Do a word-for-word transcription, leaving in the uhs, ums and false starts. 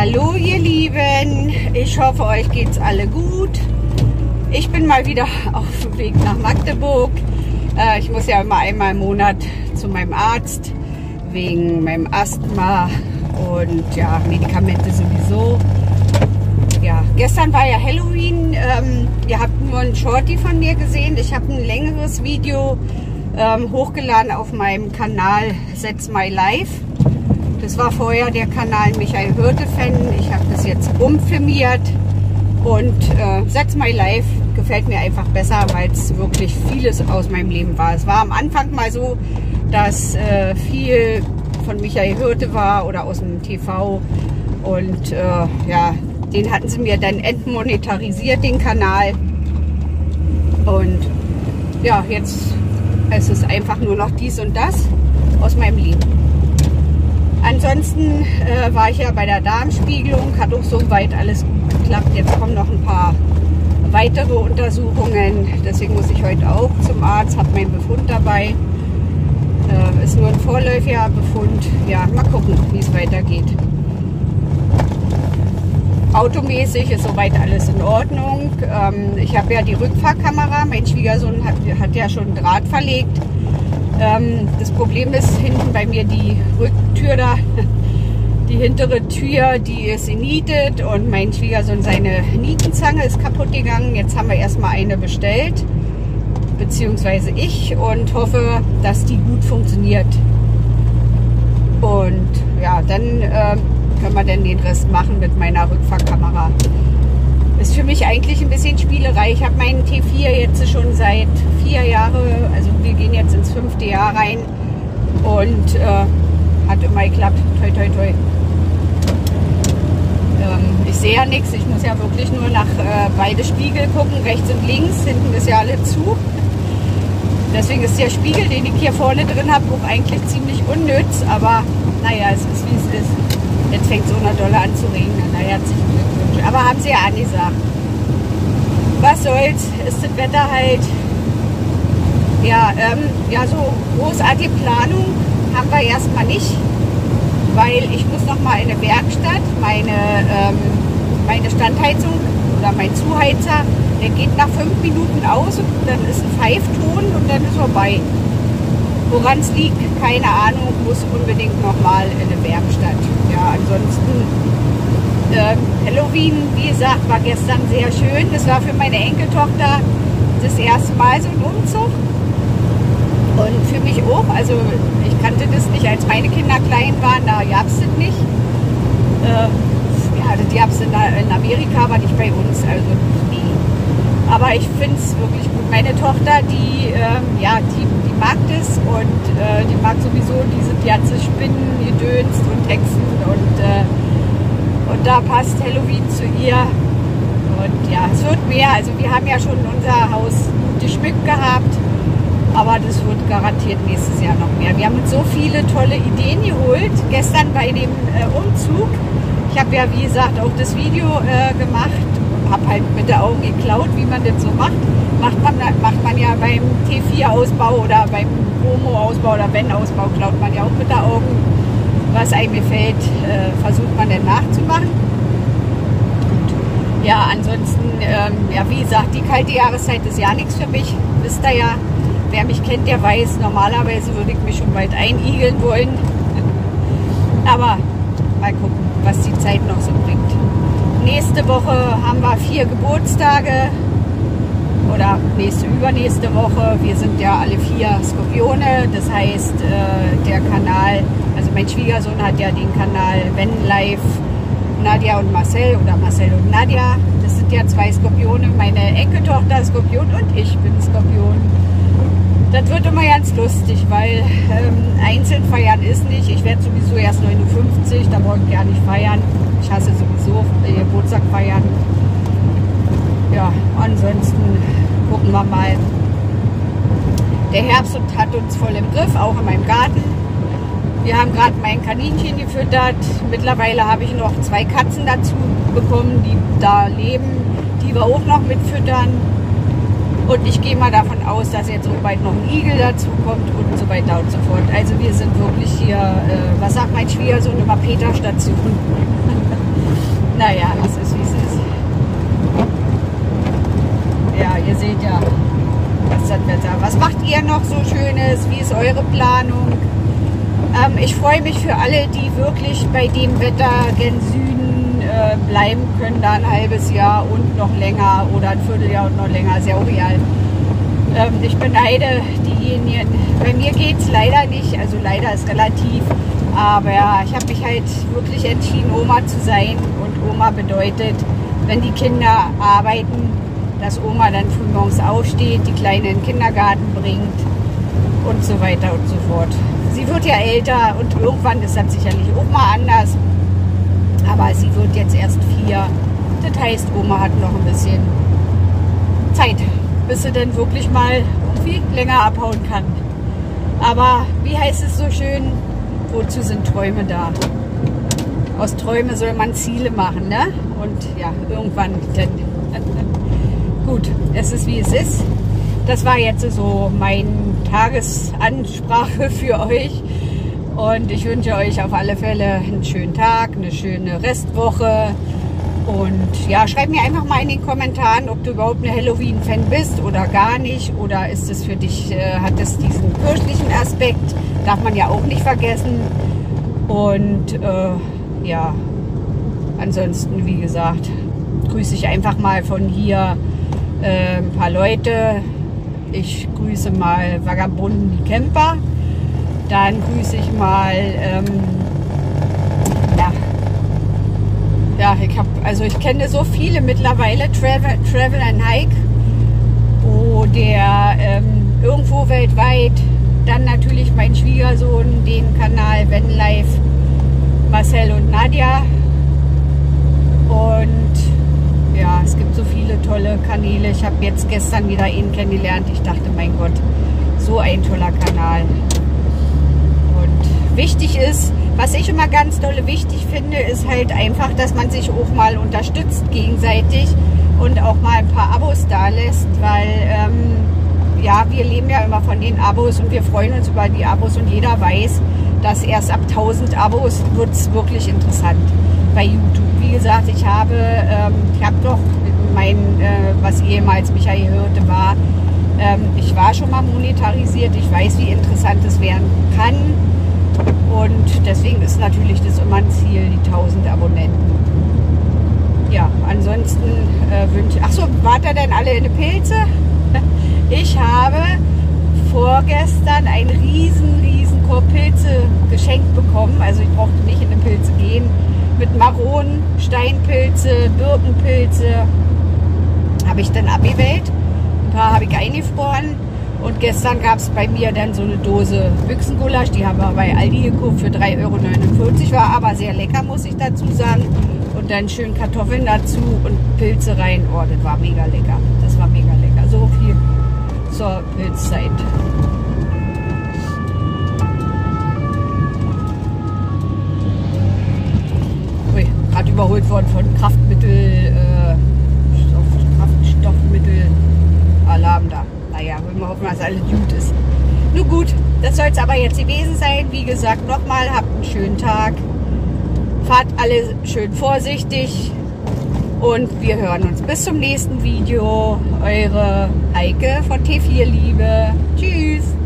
Hallo ihr Lieben, ich hoffe euch geht's alle gut. Ich bin mal wieder auf dem Weg nach Magdeburg. Äh, ich muss ja immer einmal im Monat zu meinem Arzt wegen meinem Asthma und ja, Medikamente sowieso. Ja, gestern war ja Halloween. Ähm, ihr habt nur ein Shorty von mir gesehen. Ich habe ein längeres Video ähm, hochgeladen auf meinem Kanal That's My Life. Das war vorher der Kanal Michael Hürte-Fan. Ich habe das jetzt umfirmiert und äh, That's My Life gefällt mir einfach besser, weil es wirklich vieles aus meinem Leben war. Es war am Anfang mal so, dass äh, viel von Michael Hürte war oder aus dem T V und äh, ja, den hatten sie mir dann entmonetarisiert, den Kanal. Und ja, jetzt ist es einfach nur noch dies und das aus meinem Leben. Ansonsten äh, war ich ja bei der Darmspiegelung, hat auch soweit alles gut geklappt. Jetzt kommen noch ein paar weitere Untersuchungen. Deswegen muss ich heute auch zum Arzt, habe meinen Befund dabei. Äh, ist nur ein vorläufiger Befund. Ja, mal gucken, wie es weitergeht. Automäßig ist soweit alles in Ordnung. Ähm, ich habe ja die Rückfahrkamera. Mein Schwiegersohn hat, hat ja schon Draht verlegt. Ähm, das Problem ist hinten bei mir die Rücktür da. Die hintere Tür, die ist genietet und mein Schwiegersohn, seine Nietenzange ist kaputt gegangen. Jetzt haben wir erstmal eine bestellt, beziehungsweise ich, und hoffe, dass die gut funktioniert. Und ja, dann äh, können wir dann den Rest machen mit meiner Rückfahrkamera. Ist für mich eigentlich ein bisschen Spielerei. Ich habe meinen T vier jetzt schon seit vier Jahren, also wir gehen jetzt ins fünfte Jahr rein und äh, hat immer geklappt. Toi, toi, toi. Ähm, ich sehe ja nichts, ich muss ja wirklich nur nach äh, beide Spiegel gucken, rechts und links. Hinten ist ja alle zu. Deswegen ist der Spiegel, den ich hier vorne drin habe, auch eigentlich ziemlich unnütz. Aber naja, es ist wie es ist. Jetzt fängt so eine Dolle an zu regnen. Na, herzlichen Glückwunsch. Aber haben sie ja angesagt. Was soll's, ist das Wetter halt. Ja, ähm, ja, so großartige Planung haben wir erstmal nicht, weil ich muss noch mal in eine Werkstatt, meine, ähm, meine Standheizung oder mein Zuheizer, der geht nach fünf Minuten aus und dann ist ein Pfeifton und dann ist vorbei. Woran es liegt, keine Ahnung, muss unbedingt noch mal in eine Werkstatt. Ja, ansonsten äh, Halloween, wie gesagt, war gestern sehr schön. Das war für meine Enkeltochter das erste Mal so ein Umzug. Und für mich auch, also ich kannte das nicht, als meine Kinder klein waren, da gab es das nicht. Äh, ja, das gab es in, in Amerika, aber nicht bei uns, also nie. Aber ich finde es wirklich gut. Meine Tochter, die, äh, ja, die, die mag das und äh, die mag sowieso diese ganze Spinnen, Gedönst und Hexen und, äh, und da passt Halloween zu ihr. Und ja, es wird mehr, also wir haben ja schon unser Haus gut geschmückt gehabt. Aber das wird garantiert nächstes Jahr noch mehr. Wir haben uns so viele tolle Ideen geholt. Gestern bei dem äh, Umzug. Ich habe ja, wie gesagt, auch das Video äh, gemacht. Habe halt mit den Augen geklaut, wie man das so macht. Macht man, macht man ja beim T vier Ausbau oder beim Promo-Ausbau oder Ben-Ausbau, klaut man ja auch mit den Augen. Was einem gefällt, äh, versucht man dann nachzumachen. Und ja, ansonsten, ähm, ja, wie gesagt, die kalte Jahreszeit ist ja nichts für mich. Wisst ihr ja. Wer mich kennt, der weiß, normalerweise würde ich mich schon bald einigeln wollen. Aber mal gucken, was die Zeit noch so bringt. Nächste Woche haben wir vier Geburtstage. Oder nächste, übernächste Woche. Wir sind ja alle vier Skorpione. Das heißt, der Kanal, also mein Schwiegersohn hat ja den Kanal Wenn Live Nadja und Marcel oder Marcel und Nadja. Das sind ja zwei Skorpione. Meine Enkeltochter ist Skorpion und ich bin Skorpion. Das wird immer ganz lustig, weil ähm, einzeln feiern ist nicht. Ich werde sowieso erst neunundfünfzig, da wollte ich gar nicht feiern. Ich hasse sowieso äh, Geburtstag feiern. Ja, ansonsten gucken wir mal. Der Herbst hat uns voll im Griff, auch in meinem Garten. Wir haben gerade mein Kaninchen gefüttert. Mittlerweile habe ich noch zwei Katzen dazu bekommen, die da leben, die wir auch noch mitfüttern. Und ich gehe mal davon aus, dass jetzt so bald noch ein Igel dazu kommt und so weiter und so fort. Also wir sind wirklich hier, äh, was sagt mein Schwiegersohn, immer Peterstation. seht ja, das ist das Wetter. Was macht ihr noch so Schönes? Wie ist eure Planung? Ähm, ich freue mich für alle, die wirklich bei dem Wetter gen Süden äh, bleiben können, da ein halbes Jahr und noch länger oder ein Vierteljahr und noch länger, ist ja auch real. Ähm, ich beneide diejenigen, bei mir geht es leider nicht, also leider ist relativ, aber ja, ich habe mich halt wirklich entschieden, Oma zu sein, und Oma bedeutet, wenn die Kinder arbeiten, dass Oma dann früh morgens aufsteht, die Kleine in den Kindergarten bringt und so weiter und so fort. Sie wird ja älter und irgendwann ist das sicherlich auch mal anders, aber sie wird jetzt erst vier. Das heißt, Oma hat noch ein bisschen Zeit, bis sie dann wirklich mal irgendwie länger abhauen kann. Aber wie heißt es so schön, wozu sind Träume da? Aus Träumen soll man Ziele machen, ne? Und ja, irgendwann dann. Gut, es ist wie es ist. Das war jetzt so meine Tagesansprache für euch. Und ich wünsche euch auf alle Fälle einen schönen Tag, eine schöne Restwoche. Und ja, schreib mir einfach mal in den Kommentaren, ob du überhaupt eine Halloween-Fan bist oder gar nicht. Oder ist es für dich, äh, hat es diesen kirchlichen Aspekt, darf man ja auch nicht vergessen. Und äh, ja, ansonsten, wie gesagt, grüße ich einfach mal von hier äh, ein paar Leute. Ich grüße mal Vagabunden die Camper. Dann grüße ich mal, ähm, ja, ja, ich habe, also ich kenne so viele mittlerweile, Travel, Travel and Hike, wo der ähm, irgendwo weltweit, dann natürlich mein Schwiegersohn, den Kanal Vanlife, Marcel und Nadja. Und ja, es gibt so viele tolle Kanäle. Ich habe jetzt gestern wieder einen kennengelernt. Ich dachte, mein Gott, so ein toller Kanal. Und wichtig ist, was ich immer ganz doll wichtig finde, ist halt einfach, dass man sich auch mal unterstützt gegenseitig und auch mal ein paar Abos da lässt, weil ähm, ja, wir leben ja immer von den Abos und wir freuen uns über die Abos und jeder weiß, dass erst ab tausend Abos wird es wirklich interessant bei YouTube. Wie gesagt, ich habe, ähm, ich habe doch mein, äh, was ehemals Michael hörte, war, ähm, ich war schon mal monetarisiert, ich weiß, wie interessant es werden kann. Und deswegen ist natürlich das immer ein Ziel, die tausend Abonnenten. Ja, ansonsten äh, wünsche ich... Achso, wart ihr denn alle in die Pilze? Ich habe vorgestern einen riesen, riesen Korb Pilze geschenkt bekommen. Also ich brauchte nicht in die Pilze gehen. Mit Maronen, Steinpilze, Birkenpilze habe ich dann abgewählt. Ein paar habe ich eingefroren. Und gestern gab es bei mir dann so eine Dose Büchsengulasch, die haben wir bei Aldi gekauft für drei Euro neunundvierzig, war aber sehr lecker, muss ich dazu sagen. Und dann schön Kartoffeln dazu und Pilze rein. Oh, das war mega lecker. Das war mega lecker. So viel zur Pilzzeit. Ui, gerade überholt worden von Kraftmittel, äh, Stoff, Kraftstoffmittel, Alarm da. Naja, wollen wir hoffen, dass alles gut ist. Nun gut, das soll es aber jetzt gewesen sein. Wie gesagt, nochmal, habt einen schönen Tag. Fahrt alle schön vorsichtig. Und wir hören uns bis zum nächsten Video. Eure Heike von T vier Liebe. Tschüss.